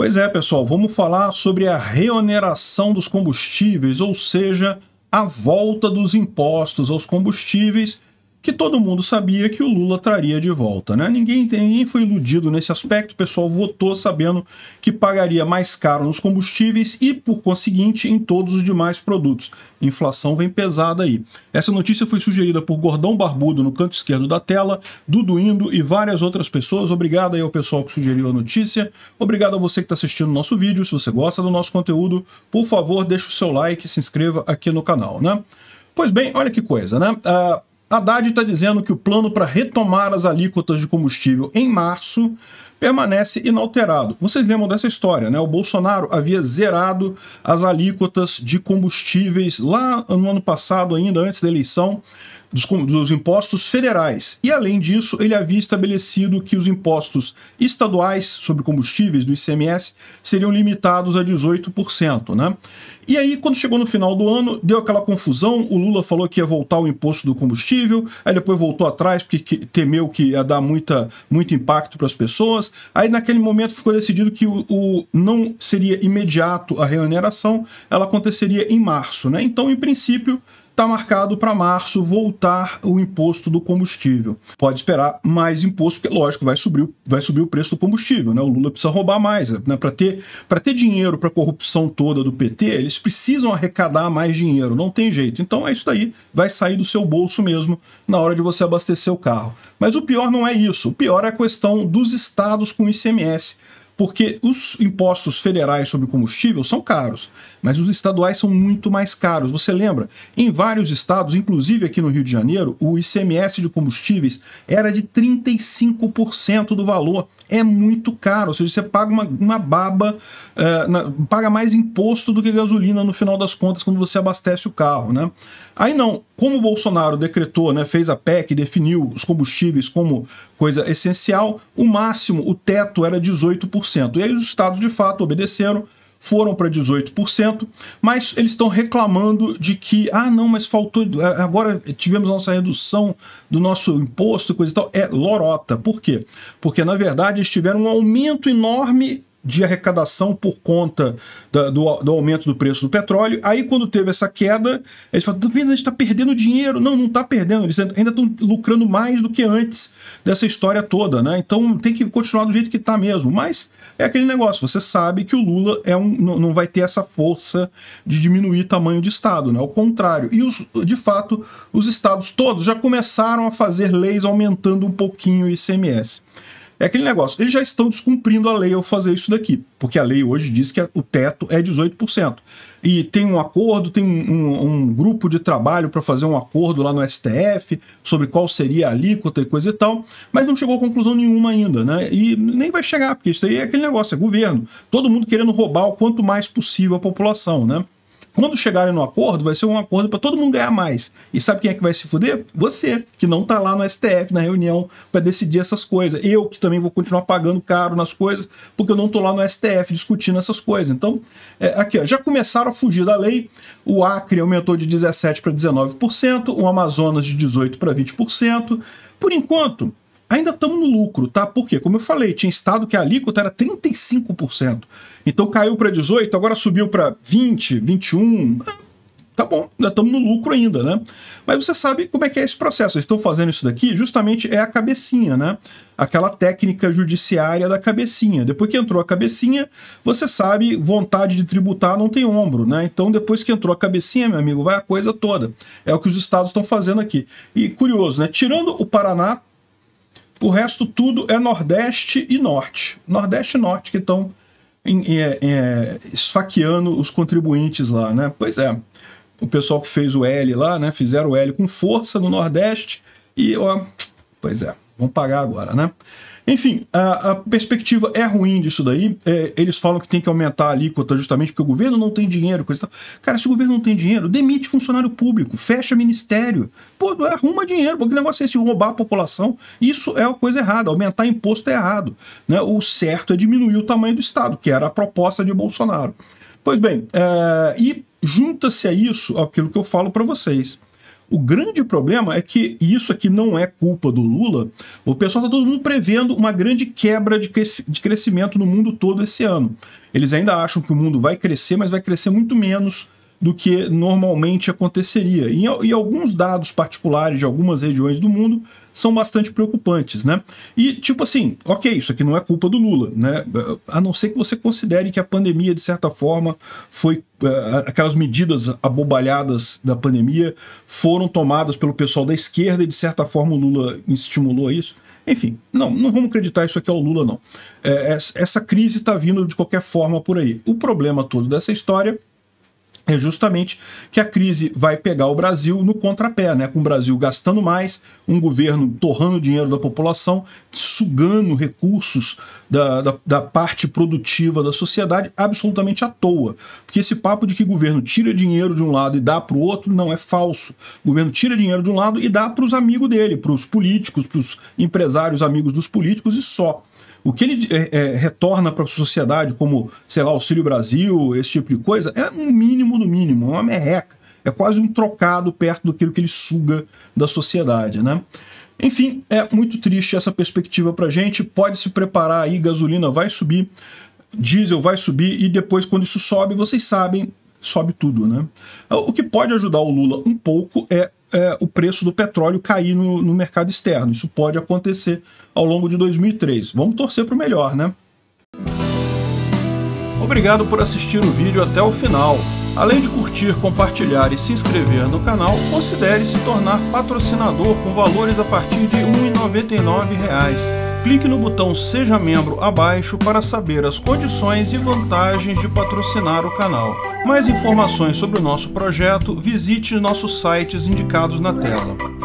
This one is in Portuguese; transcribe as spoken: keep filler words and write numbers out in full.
Pois é, pessoal, vamos falar sobre a reoneração dos combustíveis, ou seja, a volta dos impostos aos combustíveis, que todo mundo sabia que o Lula traria de volta, né? Ninguém, ninguém foi iludido nesse aspecto, o pessoal votou sabendo que pagaria mais caro nos combustíveis e, por conseguinte, em todos os demais produtos. Inflação vem pesada aí. Essa notícia foi sugerida por Gordão Barbudo no canto esquerdo da tela, Dudu Indo e várias outras pessoas. Obrigado aí ao pessoal que sugeriu a notícia. Obrigado a você que está assistindo o nosso vídeo. Se você gosta do nosso conteúdo, por favor, deixe o seu like e se inscreva aqui no canal, né? Pois bem, olha que coisa, né? Uh, Haddad está dizendo que o plano para retomar as alíquotas de combustível em março permanece inalterado. Vocês lembram dessa história, né? O Bolsonaro havia zerado as alíquotas de combustíveis lá no ano passado, ainda antes da eleição, dos, dos impostos federais. E, além disso, ele havia estabelecido que os impostos estaduais sobre combustíveis, do I C M S, seriam limitados a dezoito por cento, né? E aí, quando chegou no final do ano, deu aquela confusão, o Lula falou que ia voltar o imposto do combustível, aí depois voltou atrás porque temeu que ia dar muita, muito impacto para as pessoas, aí naquele momento ficou decidido que o, o não seria imediato a reoneração, ela aconteceria em março, né? Então, em princípio, está marcado para março voltar o imposto do combustível. Pode esperar mais imposto, porque, lógico, vai subir, vai subir o preço do combustível, né? O Lula precisa roubar mais, né? Para ter, para ter dinheiro para a corrupção toda do P T, eles precisam arrecadar mais dinheiro, não tem jeito. Então é isso daí, vai sair do seu bolso mesmo na hora de você abastecer o carro. Mas o pior não é isso, o pior é a questão dos estados com I C M S. Porque os impostos federais sobre combustível são caros, mas os estaduais são muito mais caros. Você lembra? Em vários estados, inclusive aqui no Rio de Janeiro, o I C M S de combustíveis era de trinta e cinco por cento do valor. É muito caro, ou seja, você paga uma, uma baba, uh, na, paga mais imposto do que gasolina no final das contas quando você abastece o carro, né? Aí não, como o Bolsonaro decretou, né, fez a P E C e definiu os combustíveis como coisa essencial, o máximo, o teto era dezoito por cento. E aí os estados de fato obedeceram, foram para dezoito por cento, mas eles estão reclamando de que, ah não, mas faltou, agora tivemos a nossa redução do nosso imposto e coisa e tal. É lorota. Por quê? Porque, na verdade, eles tiveram um aumento enorme de arrecadação por conta da, do, do aumento do preço do petróleo. Aí, quando teve essa queda, eles falaram, tá vendo, a gente está perdendo dinheiro. Não, não está perdendo, eles ainda estão lucrando mais do que antes dessa história toda, né? Então tem que continuar do jeito que está mesmo. Mas é aquele negócio, você sabe que o Lula é um, não vai ter essa força de diminuir tamanho de Estado, né? Ao contrário. E, os, de fato, os estados todos já começaram a fazer leis aumentando um pouquinho o I C M S. É aquele negócio, eles já estão descumprindo a lei ao fazer isso daqui, porque a lei hoje diz que o teto é dezoito por cento. E tem um acordo, tem um, um, um grupo de trabalho para fazer um acordo lá no S T F sobre qual seria a alíquota e coisa e tal, mas não chegou a conclusão nenhuma ainda, né? E nem vai chegar, porque isso aí é aquele negócio, é governo. Todo mundo querendo roubar o quanto mais possível a população, né? Quando chegarem no acordo, vai ser um acordo para todo mundo ganhar mais. E sabe quem é que vai se fuder? Você, que não está lá no S T F, na reunião, para decidir essas coisas. Eu, que também vou continuar pagando caro nas coisas, porque eu não estou lá no S T F discutindo essas coisas. Então, é, aqui, ó, já começaram a fugir da lei. O Acre aumentou de dezessete por cento para dezenove por cento, o Amazonas de dezoito por cento para vinte por cento. Por enquanto, ainda estamos no lucro, tá? Por quê? Como eu falei, tinha estado que a alíquota era trinta e cinco por cento. Então caiu para dezoito, agora subiu para vinte, vinte e um. Tá bom, ainda estamos no lucro ainda, né? Mas você sabe como é que é esse processo. Eles estão fazendo isso daqui, justamente é a cabecinha, né? Aquela técnica judiciária da cabecinha. Depois que entrou a cabecinha, você sabe, vontade de tributar não tem ombro, né? Então depois que entrou a cabecinha, meu amigo, vai a coisa toda. É o que os estados estão fazendo aqui. E curioso, né? Tirando o Paraná, o resto tudo é Nordeste e Norte. Nordeste e Norte que estão é, é, esfaqueando os contribuintes lá, né? Pois é, o pessoal que fez o L lá, né? Fizeram o L com força no Nordeste e, ó, pois é, vão pagar agora, né? Enfim, a, a perspectiva é ruim disso daí. É, eles falam que tem que aumentar a alíquota justamente porque o governo não tem dinheiro, coisa e tal. Cara, se o governo não tem dinheiro, demite funcionário público, fecha ministério. Pô, arruma dinheiro, porque o negócio é esse de roubar a população. Isso é a coisa errada, aumentar imposto é errado, né? O certo é diminuir o tamanho do Estado, que era a proposta de Bolsonaro. Pois bem, é, e junta-se a isso aquilo que eu falo para vocês. O grande problema é que isso aqui não é culpa do Lula. O pessoal está todo mundo prevendo uma grande quebra de crescimento no mundo todo esse ano. Eles ainda acham que o mundo vai crescer, mas vai crescer muito menos do que normalmente aconteceria. E, e alguns dados particulares de algumas regiões do mundo são bastante preocupantes, né? E, tipo assim, ok, isso aqui não é culpa do Lula, né? A não ser que você considere que a pandemia, de certa forma, foi... Uh, aquelas medidas abobalhadas da pandemia foram tomadas pelo pessoal da esquerda e, de certa forma, o Lula estimulou isso. Enfim, não, não vamos acreditar isso aqui ao Lula, não. É, essa crise está vindo de qualquer forma por aí. O problema todo dessa história é justamente que a crise vai pegar o Brasil no contrapé, né? Com o Brasil gastando mais, um governo torrando dinheiro da população, sugando recursos da, da, da parte produtiva da sociedade absolutamente à toa. Porque esse papo de que o governo tira dinheiro de um lado e dá para o outro não é falso. O governo tira dinheiro de um lado e dá para os amigos dele, para os políticos, para os empresários amigos dos políticos e só. O que ele é, é, retorna para a sociedade, como, sei lá, Auxílio Brasil, esse tipo de coisa, é um mínimo do mínimo, é uma merreca. É quase um trocado perto daquilo que ele suga da sociedade, né? Enfim, é muito triste essa perspectiva para a gente. Pode se preparar aí, gasolina vai subir, diesel vai subir, e depois, quando isso sobe, vocês sabem, sobe tudo, né? O que pode ajudar o Lula um pouco é É, o preço do petróleo cair no, no mercado externo. Isso pode acontecer ao longo de dois mil e três. Vamos torcer para o melhor, né? Obrigado por assistir o vídeo até o final. Além de curtir, compartilhar e se inscrever no canal, considere se tornar patrocinador com valores a partir de um real e noventa e nove centavos. Clique no botão Seja Membro abaixo para saber as condições e vantagens de patrocinar o canal. Mais informações sobre o nosso projeto, visite nossos sites indicados na tela.